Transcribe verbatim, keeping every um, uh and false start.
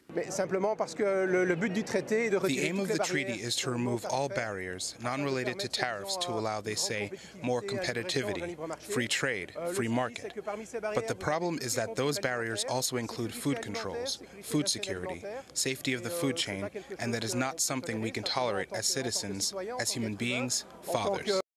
The aim of the treaty is to remove all barriers, non-related to tariffs, to allow, they say, more competitivity, free trade, free market. But the problem is that those barriers also include food controls, food security, safety of the food chain, and that is not something we can tolerate as citizens, as human beings, fathers.